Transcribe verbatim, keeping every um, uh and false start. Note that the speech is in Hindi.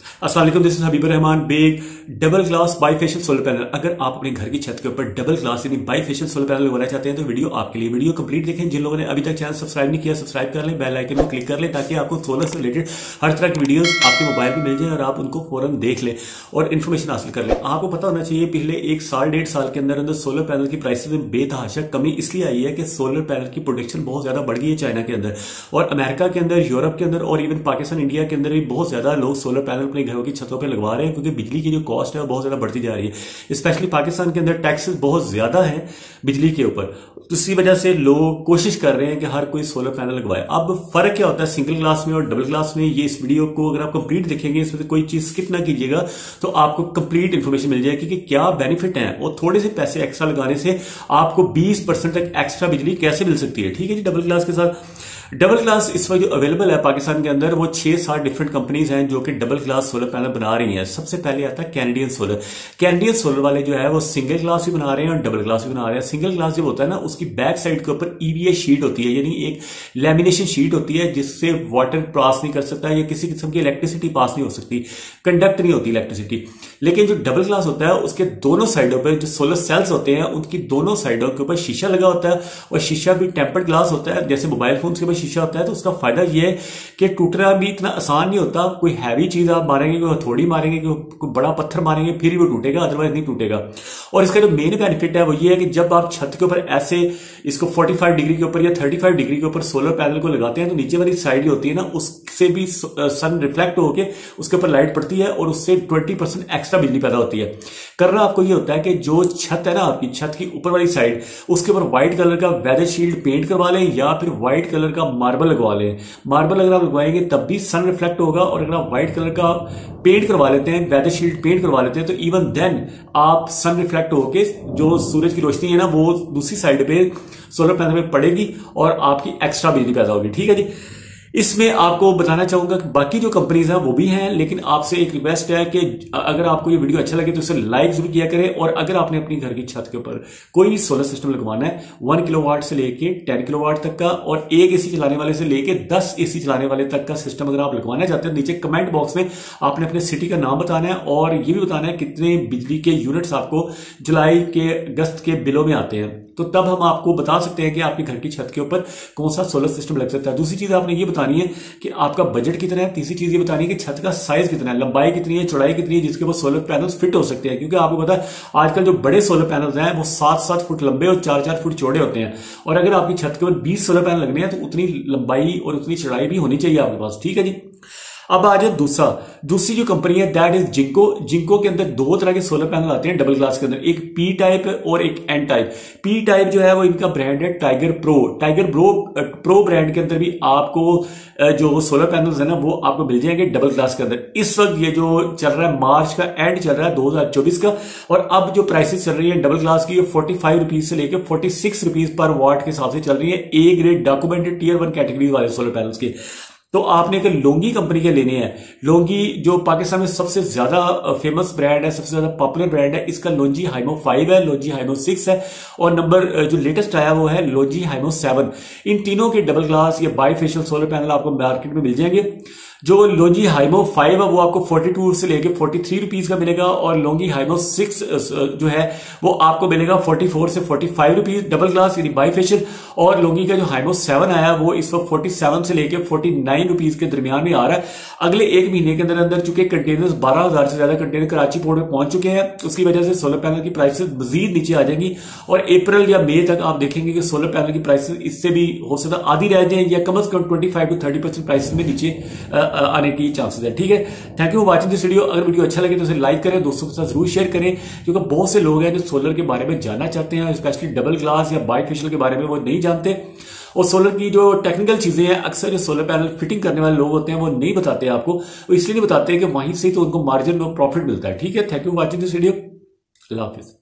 अस्सलाम वालेकुम, this is Habibur Rahman Baig. Double glass bifacial solar panel. अगर आप अपने घर की छत के ऊपर डबल ग्लास यानी बाईफेशियल सोलर पैनल लगवाना चाहते हैं तो वीडियो आपके लिए। वीडियो कंप्लीट देखें। जिन लोगों ने अभी तक चैनल सब्सक्राइब नहीं किया, सब्सक्राइब कर लें, बेल आइकन को क्लिक कर लें ताकि आपको सोलर से रिलेटेड हर तरह की वीडियोस आपके मोबाइल पर मिल जाए और आप उनको फौरन देख लें और इन्फॉर्मेशन हासिल कर लें। आपको पता होना चाहिए पिछले एक साल डेढ़ साल के अंदर अंदर सोलर पैनल की प्राइसेस में बेतहाशा कमी इसलिए आई है कि सोलर पैनल की प्रोडक्शन बहुत ज्यादा बढ़ गई है चाइना के अंदर, और अमेरिका के अंदर, यूरोप के अंदर और इवन पाकिस्तान, इंडिया के अंदर भी बहुत ज्यादा लोग सोलर पैनल अपने घरों की छतों पर लगवा रहे हैं क्योंकि बिजली की जो कॉस्ट है वो बहुत ज्यादा बढ़ती जा रही है। स्पेशली पाकिस्तान के अंदर टैक्सेस बहुत ज्यादा है बिजली के ऊपर, तो इसी वजह से लोग कोशिश कर रहे हैं कि हर कोई सोलर पैनल लगवाए। अब फर्क क्या होता है सिंगल ग्लास में और डबल ग्लास में, ये इस वीडियो को अगर आप कंप्लीट देखेंगे, इसमें से कोई चीज स्किप ना कीजिएगा तो आपको कंप्लीट इंफॉर्मेशन मिल जाएगी कि क्या बेनिफिट है और थोड़े से पैसे एक्स्ट्रा लगाने से आपको बीस परसेंट तक एक्स्ट्रा बिजली कैसे मिल सकती है। ठीक है जी। डबल ग्लास के साथ डबल ग्लास इस वक्त जो अवेलेबल है पाकिस्तान के अंदर वो छह सात डिफरेंट कंपनीज हैं जो कि डबल ग्लास सोलर पैनल बना रही हैं। सबसे पहले आता है कैनेडियन सोलर। कैनेडियन सोलर वाले जो है वो सिंगल ग्लास भी बना रहे हैं और डबल ग्लास भी बना रहे हैं। सिंगल ग्लास जब होता है ना, उसकी बैक साइड के ऊपर ईवीए शीट होती है, यानी एक लैमिनेशन शीट होती है जिससे वाटर पास नहीं कर सकता या किसी किस्म की इलेक्ट्रिसिटी पास नहीं हो सकती, कंडक्ट नहीं होती इलेक्ट्रिसिटी। लेकिन जो डबल ग्लास होता है उसके दोनों साइडों पर जो सोलर सेल्स होते हैं उनकी दोनों साइडों के ऊपर शीशा लगा होता है, और शीशा भी टेम्पर्ड ग्लास होता है जैसे मोबाइल फोन के ऊपर शीशा होता है। तो उसका फायदा यह है कि टूटना भी इतना आसान नहीं होता। कोई हैवी चीज आप मारेंगे, कोई हथौड़ी मारेंगे, कोई बड़ा पत्थर मारेंगे फिर ही वो टूटेगा, अदरवाइज नहीं टूटेगा। और इसका जो मेन बेनिफिट है वो ये है कि जब आप छत के ऊपर ऐसे इसको पैंतालीस डिग्री के ऊपर या पैंतीस डिग्री के ऊपर सोलर पैनल को लगाते हैं तो नीचे वाली साइड होती है ना, उससे भी सन रिफ्लेक्ट होकर उसके ऊपर लाइट पड़ती है और उससे बीस परसेंट एक्स्ट्रा बिजली पैदा होती है। करना आपको ये होता है कि जो छत है ना आपकी, छत की ऊपर वाली साइड, उसके ऊपर व्हाइट कलर का वेदर शील्ड पेंट करवा लें या फिर व्हाइट कलर का मार्बल लगवा लें। मार्बल अगर आप लगवाएंगे तब भी सन रिफ्लेक्ट होगा, और अगर आप व्हाइट कलर का पेंट करवा लेते हैं, वेदर शील्ड पेंट करवा लेते हैं, तो इवन देन आप सन रिफ्लेक्ट होके जो सूरज की रोशनी है ना वो दूसरी साइड पे सोलर पैनल में पड़ेगी और आपकी एक्स्ट्रा बिजली पैदा होगी। ठीक है जी। इसमें आपको बताना चाहूंगा कि बाकी जो कंपनीज हैं वो भी हैं, लेकिन आपसे एक रिक्वेस्ट है कि अगर आपको ये वीडियो अच्छा लगे तो इसे लाइक जरूर किया करें। और अगर आपने अपनी घर की छत के ऊपर कोई भी सोलर सिस्टम लगवाना है, वन किलोवाट से लेके टेन किलोवाट तक का, और एक एसी चलाने वाले से लेके दस एसी चलाने वाले तक का सिस्टम अगर आप लगवाना चाहते हैं, नीचे कमेंट बॉक्स में आपने अपने सिटी का नाम बताना है और ये भी बताना है कितने बिजली के यूनिट्स आपको जुलाई के अगस्त के बिलों में आते हैं, तो तब हम आपको बता सकते हैं कि आपके घर की छत के ऊपर कौन सा सोलर सिस्टम लग सकता है। दूसरी चीज आपने ये बतानी है कि आपका बजट कितना है। तीसरी चीज ये बतानी है कि छत का साइज कितना है, लंबाई कितनी है, चौड़ाई कितनी है, जिसके ऊपर सोलर पैनल्स फिट हो सकते हैं। क्योंकि आपको पता है आजकल जो बड़े सोलर पैनल्स हैं वो सात सात फुट लंबे और चार चार फुट चौड़े होते हैं, और अगर आपकी छत के ऊपर बीस सोलर पैनल लगने हैं तो उतनी लंबाई और उतनी चौड़ाई भी होनी चाहिए आपके पास। ठीक है जी। अब आ जाए दूसरा दूसरी जो कंपनी है दैट इज जिंको। जिंको के अंदर दो तरह के सोलर पैनल आते हैं डबल ग्लास के अंदर, एक पी टाइप और एक एन टाइप। पी टाइप जो है वो इनका ब्रांड है Tiger Pro. Tiger Pro pro brand के अंदर भी आपको जो सोलर पैनल्स है ना वो आपको मिल जाएंगे डबल ग्लास के अंदर। इस वक्त ये जो चल रहा है मार्च का एंड चल रहा है दो हजार चौबीस का, और अब जो प्राइसेस चल रही है डबल ग्लास की फोर्टी फाइव रुपीज से लेकर फोर्टी सिक्स रुपीज पर वाट के हिसाब से चल रही है, A grade documented tier one category वाले सोलर पैनल्स के। तो आपने अगर लोंगी कंपनी के लेने हैं, लोंगी जो पाकिस्तान में सबसे ज्यादा फेमस ब्रांड है, सबसे ज्यादा पॉपुलर ब्रांड है, इसका लोंजी हाइमो फाइव है, लोंजी हाइमो सिक्स है, और नंबर जो लेटेस्ट आया वो है लोंजी हाइमो सेवन। इन तीनों के डबल ग्लास या बाईफेशियल सोलर पैनल आपको मार्केट में मिल जाएंगे। जो लोंजी हाइमो फाइव है वो आपको बयालीस से लेके तैंतालीस रुपीस का मिलेगा, और लोंगी हाइमो सिक्स जो है वो आपको मिलेगा चौवालीस से पैंतालीस रुपीस डबल ग्लास यानी बाईफेशियल। और लोंगी का जो हाइमो सेवन आया वो इस वक्त सैंतालीस से लेके उनचास रुपीस के दरमियान में आ रहा है। अगले एक महीने के अंदर अंदर चूंकि कंटेनर्स बारह हजार से ज्यादा कंटेनर कराची पोर्ट में पहुंच चुके हैं, उसकी वजह से सोलर पैनल की प्राइसेस मजीद नीचे आ जाएंगी, और अप्रैल या मई तक आप देखेंगे कि सोलर पैनल की प्राइसेस इससे भी हो सकता आधी रह जाए या कम से कम twenty five to thirty percent prices में नीचे आने की चांसेस है। ठीक है। Thank you for watching this video. अगर वीडियो अच्छा लगे तो उसे लाइक करें, दोस्तों के साथ जरूर शेयर करें, क्योंकि बहुत से लोग हैं जो सोलर के बारे में जानना चाहते हैं, स्पेशली डबल ग्लास या बाईफेशियल के बारे में वो नहीं जानते, और सोलर की जो टेक्निकल चीजें हैं अक्सर जो सोलर पैनल फिटिंग करने वाले लोग होते हैं वो नहीं बताते आपको, वो इसलिए नहीं बताते कि वहीं से तो उनको मार्जिन और प्रॉफिट मिलता है। ठीक है। Thank you for watching this video. अल्लाह हाफिज।